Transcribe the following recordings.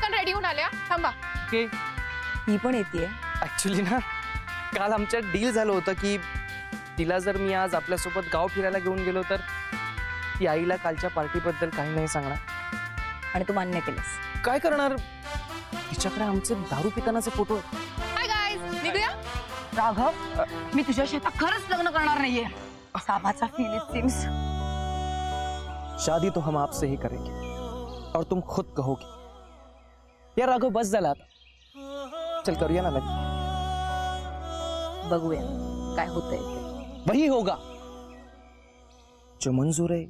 पटकन रेडी होऊन आल्या. थांबा. ही पण येते. ऍक्च्युली ना काल आमच्यात डील झालं होतं की तिला जर मी आज आपल्यासोबत गाव फिरायला घेऊन गेलो तर ती आईला कालच्या पार्टीबद्दल काही नाही सांगणार. आणि तू मान्य केलंस. काय करणार, तिच्याकडे आमचे दारू पितानाचे फोटो. हाय गाइस, निघूया. राघव, मी तुझ्याशी आता खरंच लग्न करणार नाहीये. सामाचा फील इट सीम्स. शादी तो हम आपसे ही करेंगे और तुम खुद कहोगे. यार राघव बस झाला आता, चल करूया ना लग्न. बघूया काय होतंय. वही होगा जो मंजूर है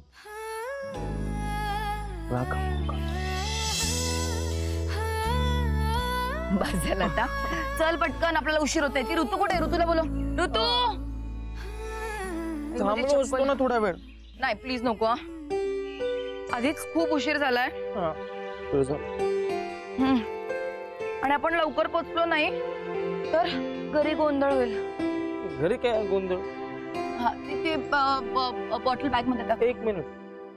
राघव. बस झालं आता. चल पटकन, आपल्याला उशीर होतोय. ती ऋतू कुठे? ऋतूला बोलो. ऋतू थांबलो असतो ना थोडा वेळ. नाही प्लीज नको. आधीच खूप उशीर झालाय. आणि आपण लवकर पोहोचलो नाही तर घरी गोंधळ होईल. घरी काय गोंधळ? हा ते बॉटल बॅग मध्ये टाक. 1 मिनिट.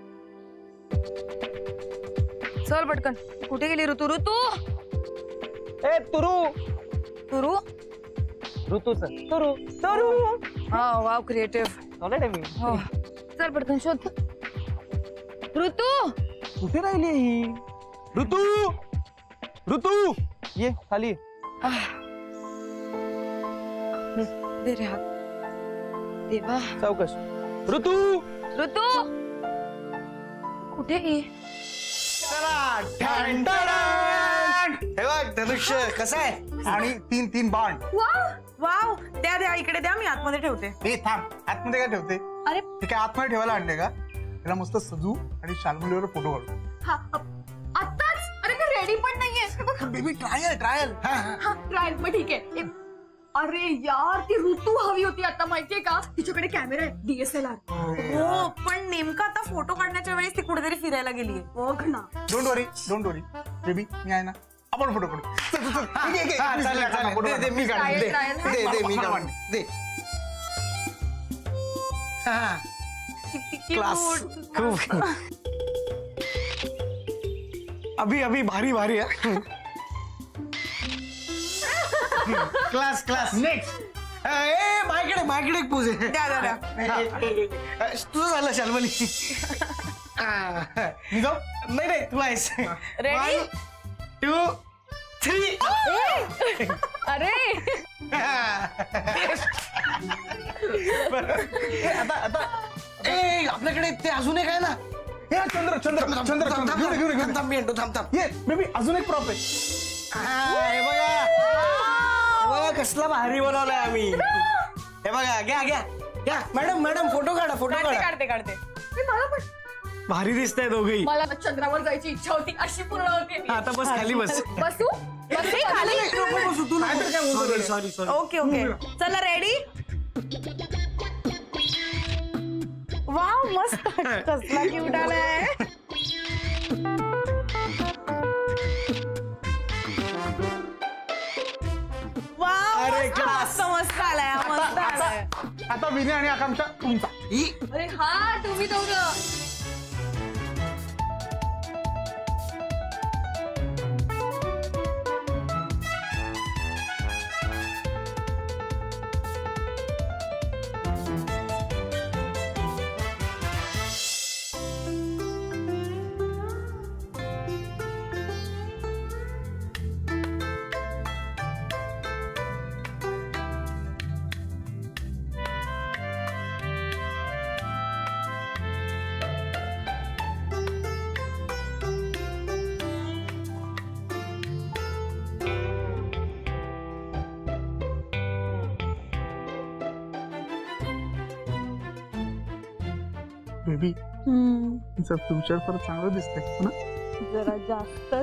चल पटकन. कुठे गेली ऋतू? ऋतू ए तुरू. तुरू ऋतू सर. तुरू तुरू. हा वाव क्रिएटिव्ह. मी हो चल पटकन शोध. ऋतू कुठे राहिली ही? ऋतू ऋतू ये खाली. दे रे हात. देवा सावकाश. ऋतू ऋतू कुठे गे? हे बघ धनुष्य कसं आहे आणि 3-3 बाण. वाव द्या द्या इकडे द्या, मी आतमध्ये ठेवते. हे थांब, आतमध्ये काय ठेवते? अरे ते काय आतमध्ये ठेवायला आणले का? त्याला मस्त सजू आणि शालमुलीवर फोटो काढू. आताच? अरे ते रेडी पण नाहीये. Baby trial trial. हा ट्रायल मग ठीक आहे. अरे यार ती ऋतू हवी होती आता, माहितीये का? तिच्याकडे कॅमेरा आहे, DSLR. हो पण नेमका आता फोटो काढण्याच्या वेळेस ती कुठेतरी फिरायला गेलीये. बघ ना. डोंट वरी बेबी, मी आहे ना. आपण फोटो काढू. दे मी काढू. दे मी काढू. दे. क्लास. अभी भारी भारी है. Class class. नेक्स्ट. माझ्याकडे एक पोज आहे. द्या तुझं झालं शालमली. मी जाऊ? नाही तू आहेस. 1 2 3. अरे आता आपल्याकडे ते अजून एक आहे ना. चंद्र ये बेबी, अजून एक प्रॉप आहे. हे बघा कसला भारी बनवलाय आम्ही. हे बघा घ्या मॅडम फोटो काढा. काढते. मला पण भारी दिसताय दोघेही. मला चंद्रावर जायची इच्छा होती, अशी पूर्ण होती. आता बस खाली बस. बसू खाली. सॉरी. ओके चला रेडी. वाव मस्त. कसला क्यूट आलाय. अरे क्लास. मस्त आलाय. आता विनय आणि आकांक्षा तुमचा. अरे हा तुम्ही दोघं. बेबी तुमचं फ्युचर फार चांगलं दिसतंय ना. जरा जास्तच.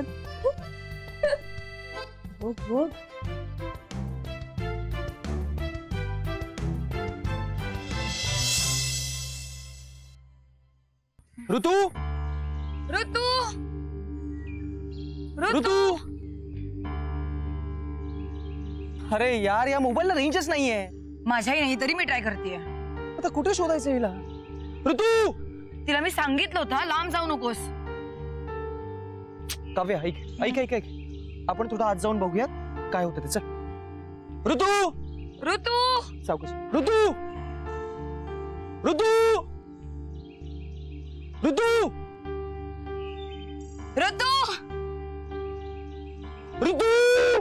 ऋतू अरे यार या मोबाईलला रेंजच नाहीये. माझ्याही नाही, तरी मी ट्राय करतेय. आता कुठे शोधायचं हिला? ऋतू तिला मी सांगितलं होतं लांब जाऊ नकोस. काव्य ऐक. आपण थोडं आत जाऊन बघूयात काय होतं ते. चल ऋतू, ऋतू, सावकाश. ऋतू, ऋतू, ऋतू, ऋतू, ऋतू.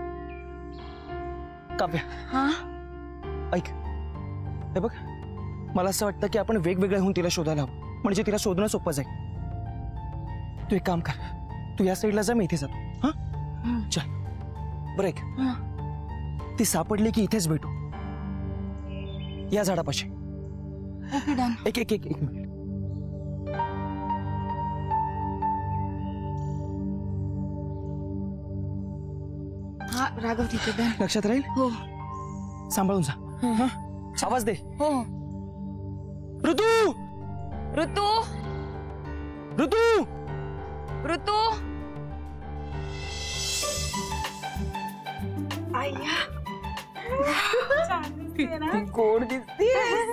काव्या, हा ऐक, हे बघ, मला असं वाटतं की आपण वेगवेगळ्या होऊन तिला शोधायला हवं, म्हणजे तिला शोधणं सोपं जाईल. तू एक काम कर, तू या साईडला जा, मी इथे जातो. हा चल. बरं ऐक, ती सापडली की इथेच भेटू, या झाडापाशी. Okay done. एक एक एक एक मिनिट. हा राघव ठीक आहे डन. लक्षात राहील? हो सांभाळून जा. हा आवाज दे. हो. ऋतू, ऋतू, ऋतू, ऋतू. गोड दिसते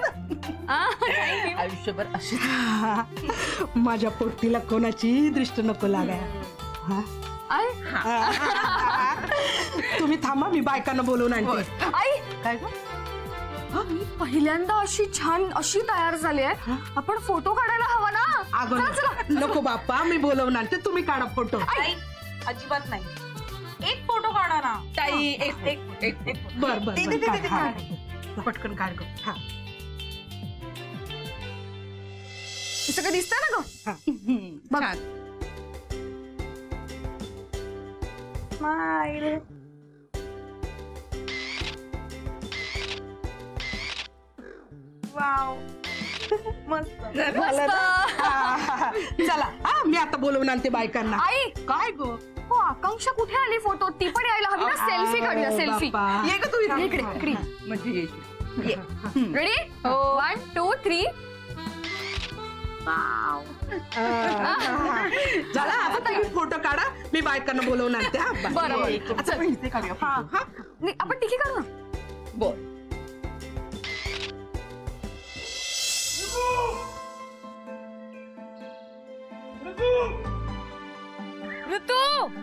आयुष्यभर अशी माझ्या पोटीला कोणाची दृष्ट नको लागाय. तुम्ही थांबा, मी बायकांना बोलवून आणते. आई काय ग? मी पहिल्यांदा अशी छान अशी तयार झाली आहे. आपण फोटो काढायला हवा ना. अगं नको बाप्पा, मी बोलवून आणते, तुम्ही काढा फोटो. अजिबात नाही, एक फोटो काढा ना ताई. एक एक एक एक बर बर बर, काढ. पटकन काढ गं. हा सगळं दिसतंय ना ग? बघ. स्माइल. वाव, मस्त. चला, हा मी आता बोलवून आणते बायकांना. आई काय गो? हो, आकांक्षा कुठे आली? फोटो ती पण यायला हवी ना. सेल्फी काढूया, सेल्फी. ये ग तू इकडे इकडे. म्हणजे रेडी? 1 2 3. चला आता तुम्ही फोटो काढा, मी बायकांना बोलवून आणते. हा बरं. अच्छा, इथे काढूया. हा हा आपण तिघी काढू ना. बोल. ऋतू,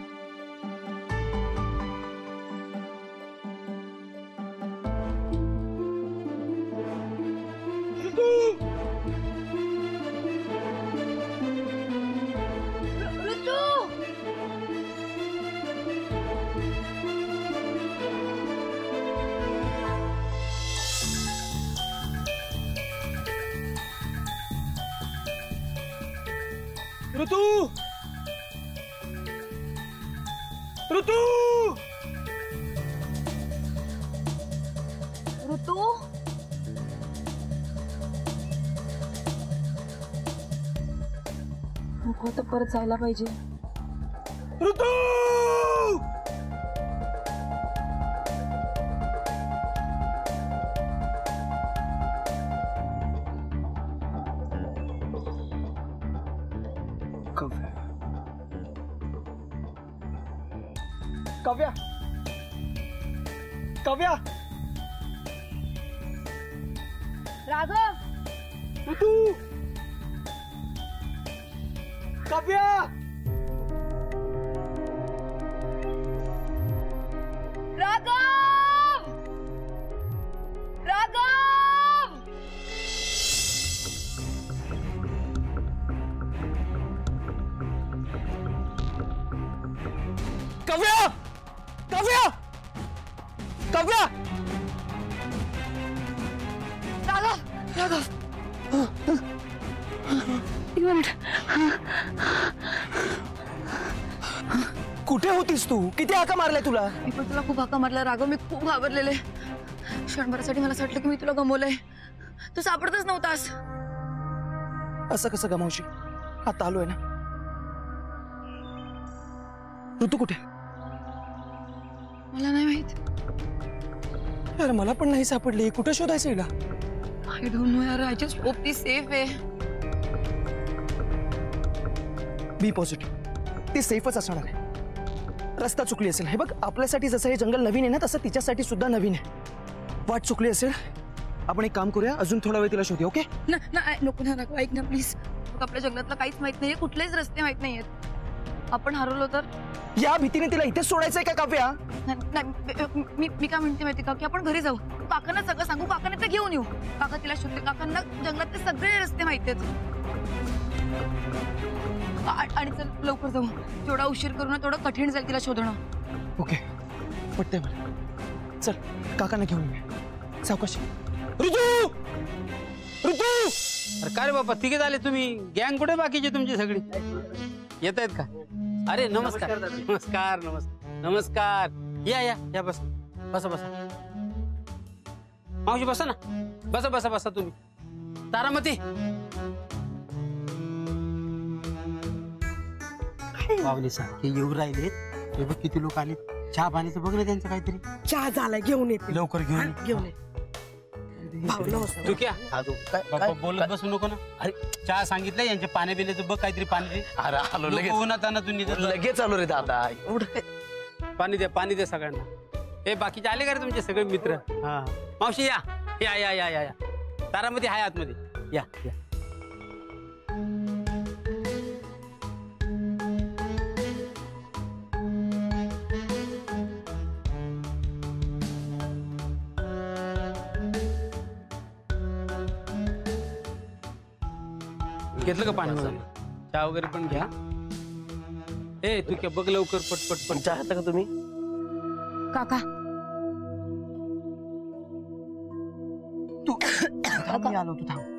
ऋतू, ऋतू, ऋतू. नको आता परत जायला पाहिजे. ऋतू. काव्या, काव्या, राघव, ऋतू, काव्या. राघव, राघव. काव्या, काव्या, काव्या. राघव, राघव. एक मिनिट. कुठे होतीस तू? किती हाका मारलाय तुला? मी पण तुला खूप हाका मारला राघव. मी खूप घाबरलेले. क्षणभरासाठी मला असं वाटलं की मी तुला गमवलंय. तू सापडतच नव्हतास. असं कसं गमावशी? आता आलोय ना. ऋतू कुठे? मला नाही माहित. यार मला पण नाही सापडली. कुठे शोधायचं हिला? आय डोंट नो यार. आय जस्ट होप ती सेफ आहे. Be positive. ती सेफच असणार आहे. रस्ता चुकली असेल. हे बघ, आपल्यासाठी जसं हे जंगल नवीन आहे ना, तसं तिच्यासाठी सुद्धा नवीन आहे. वाट चुकली असेल. आपण एक काम करूया, अजून थोडा वेळ तिला शोधूया. ओके? नको ना राघव, ऐक ना प्लीज. आपल्या जंगलातलं काहीच माहित नाहीये. कुठलेच रस्ते माहित नाहीयेत. आपण हरवलो तर? या भीतीने तिला इथेच सोडायचंय का काव्या? मी काय म्हणते माहिती का की आपण घरी जाऊ, काकांना सगळं सांगू, काकांना ते घेऊन येऊ. काका तिला शोधले, काकांना जंगलातले सगळे रस्ते माहिती आहेत. आणि चल लवकर जाऊ, जेवढा उशीर करू ना तेवढं कठीण जाईल तिला शोधणं. ओके पटतंय मला. चल काकांना घेऊन ये. सावकाश. ऋतू ऋतू. अरे काय रे बाबा, तिघे झाले तुम्ही? गँग कुठे बाकीचे तुमची सगळी? येत आहेत का? अरे नमस्कार नमस्कार नमस्कार नमस्कार. या या या बस बसा बसा. मावशी बसा ना, बसा बसा बसा. तुम्ही तारामती पावले सारखे येऊ राहिलेत. हे बघ किती लोक आले. चहा पाण्याचं बघ ना त्यांचं काहीतरी. चहा झालाय, घेऊन येते. लवकर घेऊन घेऊन ये. तू क्या बोलत बसू नको ना. अरे चहा सांगितलं, यांचे पाणी बिले बघ काहीतरी पाणी दे. अरे आलो लगेच. लगेच आलो रे दादा. पाणी दे सगळ्यांना. हे बाकीचे आले का रे तुमचे सगळे मित्र? हा मावशी या या या या या या. तारामध्ये हाय आतमध्ये या या. घेतलं का पाणी वगैरे? चहा वगैरे पण घ्या. ए तू क्या बघ लवकर पटपट. पण चहा का तुम्ही? काका तू मी आलो. तू थांब.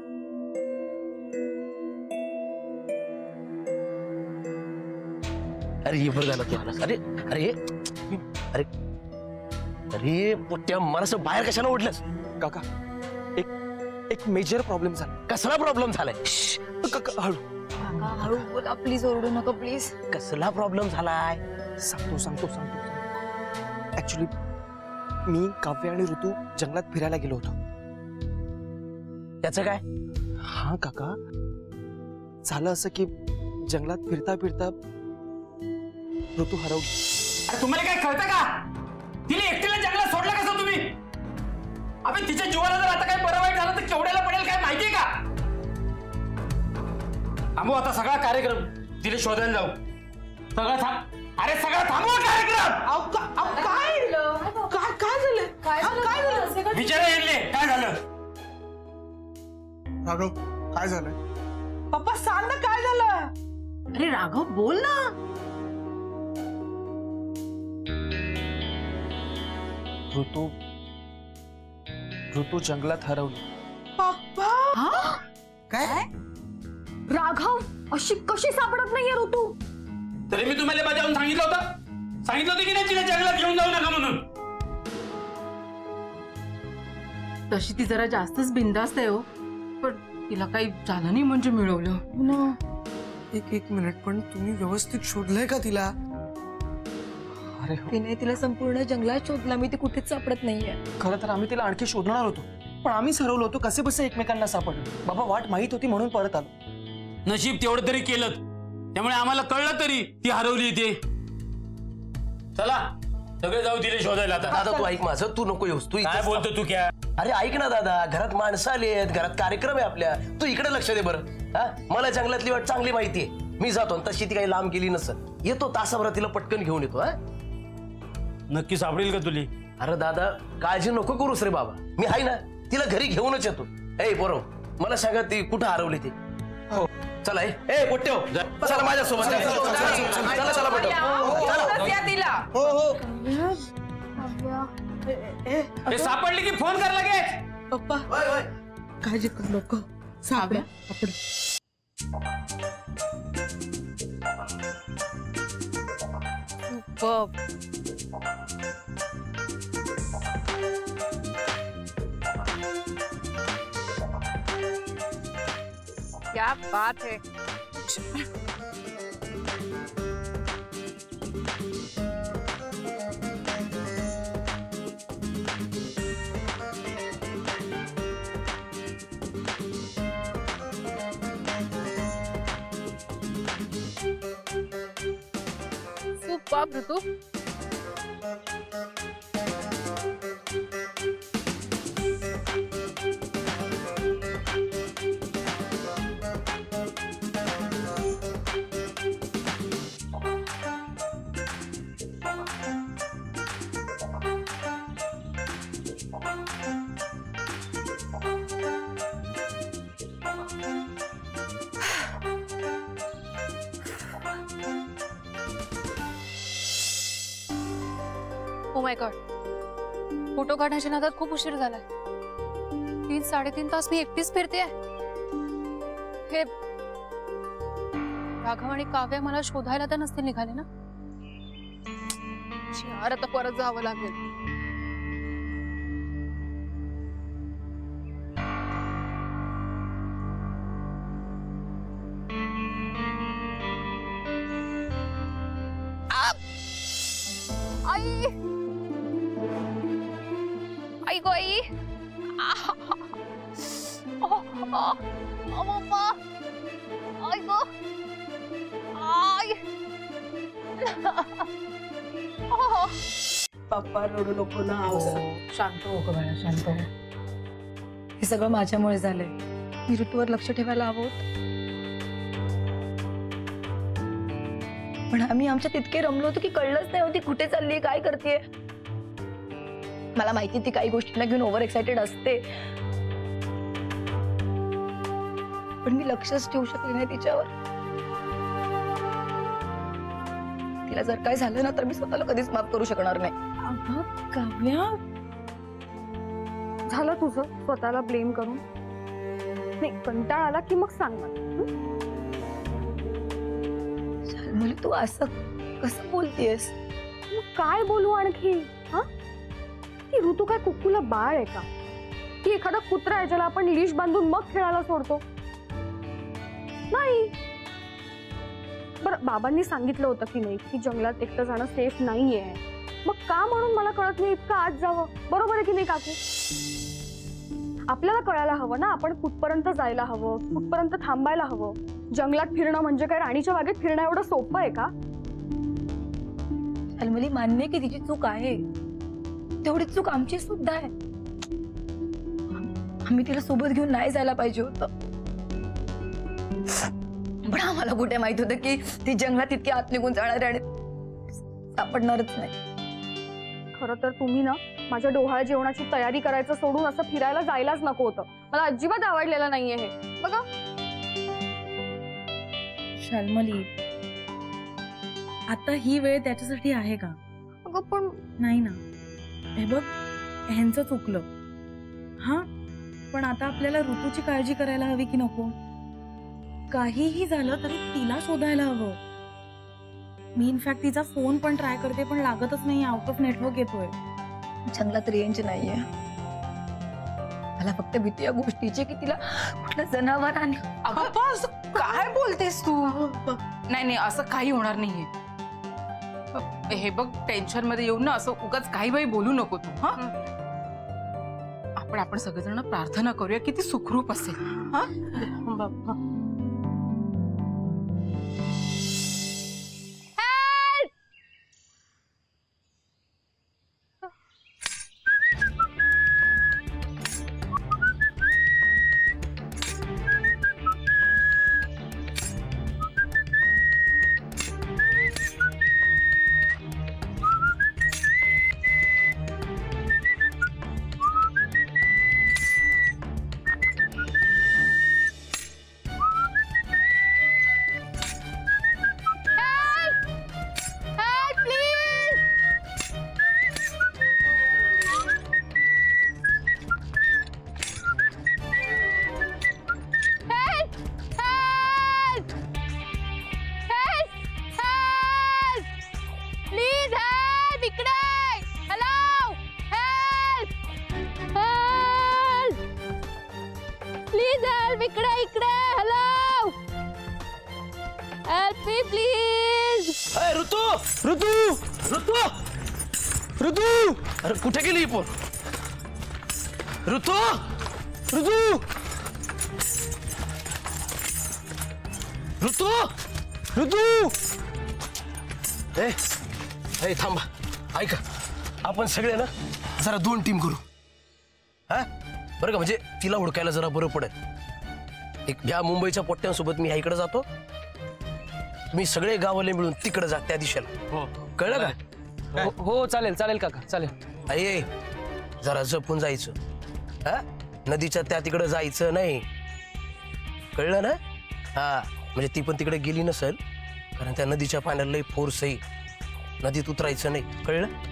अरे हे बरं झालं तू. अरे अरे अरे अरे पोट्या, मला असं बाहेर कशाला ओढलंस? काका एक मेजर प्रॉब्लेम झाला. कसला प्रॉब्लेम झालाय? हळू काका हळू बोला प्लीज, ओरडू नका प्लीज. कसला प्रॉब्लेम झालाय? सांगतो. ऍक्च्युली मी, काव्य आणि ऋतू जंगलात फिरायला गेलो होतो. त्याचं काय? हा काका, झालं असं की जंगलात फिरता फिरता ऋतू हरवली. अरे तुम्हाला काय कळतं का? तिला एकटीला जंगलात सोडलं कसं तुम्ही? अबे तिच्या जीवाला जर आता काय बरं वाईट झालं तर केवढ्याला पडेल काय माहितीये का? थांबू आता सगळा कार्यक्रम. तिला शोधायला जाऊ. सगळं थांब. अरे सगळं थांबवा कार्यक्रम. काय झालं? विचारा येईल काय झालं? राघव काय झालंय? पप्पा सांग ना काय झालं? अरे राघव बोल ना. ऋतू जंगलात हरवली. पप्पा काय? राघव अशी कशी सापडत नाहीये ऋतू? तरी मी तुम्हाला बजावून सांगितलं होतं की नाही तिला जंगलात घेऊन जाऊ नका म्हणून. तशी ती जरा जास्तच बिंदास्त आहे हो, पण तिला काही झालं नाही म्हणजे मिळवलं ना. एक मिनिट, पण तुम्ही व्यवस्थित शोधलंय का तिला? अरे तिने तिला संपूर्ण जंगलात शोधला, मी ती कुठेच सापडत नाहीये. खरं तर आम्ही तिला आणखी शोधणार होतो, पण आम्हीच हरवलो होतो. कसे बसे एकमेकांना सापडलो. बाबा वाट माहित होती म्हणून परत आलो. नशीब तेवढं तरी केलं, त्यामुळे आम्हाला कळलं तरी ती हरवली. ते चला सगळे जाऊ तिला शोधायला. आता दादा तू ऐक माझं, तू नको येऊस. तू काय इथेच बोलतो तू क्या? अरे ऐक ना दादा, घरात माणसं आली आहेत, घरात कार्यक्रम आहे आपल्या. तू इकडे लक्ष दे बरं. हा मला जंगलातली वाट चांगली माहितीये. मी जातो, तशी ती काही लांब गेली नसत. येतो तासाभरात तिला पटकन घेऊन येतो. हा नक्की सापडेल का तुली? अरे दादा काळजी नको करूस रे बाबा, मी आहे ना. तिला घरी घेऊनच येतो. ए पोरं, मला सांगा ती कुठं हरवली ती. हो चला. ए पोट्ट्यो, चला माझ्यासोबत. चला चला पोट्ट्यो, चला. तिला हो हो. हे सापडली की फोन कर लगेच. पप्पा वय, वय. काळजी करू नको. सापड्या आपण क्या बात है. Superb Ritu. Oh my god, photo काढण्याच्या नादात खूप उशीर झालाय. 3-3.5 तास मी एकटीच फिरतेय. हे राघव आणि काव्य मला शोधायला तर नसतील निघाले ना? यार, आता परत जावं लागेल. आई आई गो आई. मम्मा आई गो आई. पप्पा रडू नको ना. शांत हो गं बाळा, शांत हो. हे सगळं माझ्यामुळे झालंय. मी ऋतूवर लक्ष ठेवायला हवं होतं. पण आम्ही आमच्यात इतके रमलो होतो की कळलंच नाही होती कुठे चालली, काय करतेय. मला माहिती ती काही गोष्टींना घेऊन ओव्हर एक्साइटेड असते, पण मी लक्षच ठेवू शकले नाही तिच्यावर. तिला जर काय झालं ना तर मी स्वतःला कधीच माफ करू शकणार नाही. अगं काव्या, झालं तुझं स्वतःला ब्लेम करून. नाही, कंटाळा आला की मग सांग मला. शाल्मली, तू असं कसं बोलतेस? मग काय बोलू आणखी? हा, ती ऋतू काय कुक्कूला बाळ आहे का? ती एखादा कुत्रा आहे ज्याला आपण लीश बांधून मग खेळायला सोडतो? नाही. बरं, बाबांनी सांगितलं होतं की नाही की जंगलात एकटं जाणं सेफ नाहीये, मग का म्हणून मला कळत नाही इतकं आत जावं? बरोबर आहे की नाही काकू? आपल्याला कळायला हवं ना आपण कुठपर्यंत जायला हवं, कुठपर्यंत थांबायला हवं. जंगलात फिरणं म्हणजे काय राणीच्या बागेत फिरणं एवढं सोपं आहे का? शाल्मली, मान्य की तिची चूक आहे, तेवढी चूक आमची सुद्धा आहे. आम्ही तिला सोबत घेऊन नाही जायला पाहिजे होतं. पण आम्हाला कुठे माहित होतं की ती जंगलात इतकी आत निघून जाणार आणि सापडणारच नाही. खरं तर तुम्ही ना माझ्या डोहाळ जेवणाची तयारी करायचं सोडून असं फिरायला जायलाच नको होतं. मला अजिबात आवडलेलं नाहीये हे. बघा शाल्मली, आता ही वेळ त्याच्यासाठी आहे का? अगं पण नाही ना. हे बघ, ह्यांचं चुकलं हा, पण आता आपल्याला ऋतूची काळजी करायला हवी की नको? काहीही झालं तरी तिला शोधायला हवं. मी इनफॅक्ट तिचा फोन पण ट्राय करते पण लागतच नाही, आउट ऑफ नेटवर्क येतोय. जंगलात रेंज नाहीये. मला फक्त भीती या गोष्टीची की तिला कुठल्या जनावरांनी. अगं काय बोलतेस तू? नाही नाही, असं काही होणार नाहीये. हे बघ, टेन्शन मध्ये येऊन ना असं उगाच काही बाई बोलू नको तू. हा, आपण सगळेजण प्रार्थना करूया की ती सुखरूप असेल. हा बाबा. ऋतू, अरे कुठे गेली पण? ऋतू, ऋतू, ऋतू, ऋतू. ए थांबा, ऐका, आपण सगळे ना जरा 2 टीम करू. हा, बरं का? म्हणजे तिला हुडकायला जरा बरं पडेल. एक ह्या मुंबईच्या पोट्ट्यांसोबत मी इकडे जातो, मी सगळे गावाले मिळून तिकडे जा त्या दिशेला. कळलं का? हो चालेल चालेल काका, चालेल. अये, जरा जपून जायचं. हा, नदीच्या त्या तिकडे जायचं नाही, कळलं ना? हा, म्हणजे ती पण तिकडे गेली नसेल, कारण त्या नदीच्या पाण्याला लई फोर्स आहे, नदीत उतरायचं नाही, कळलं?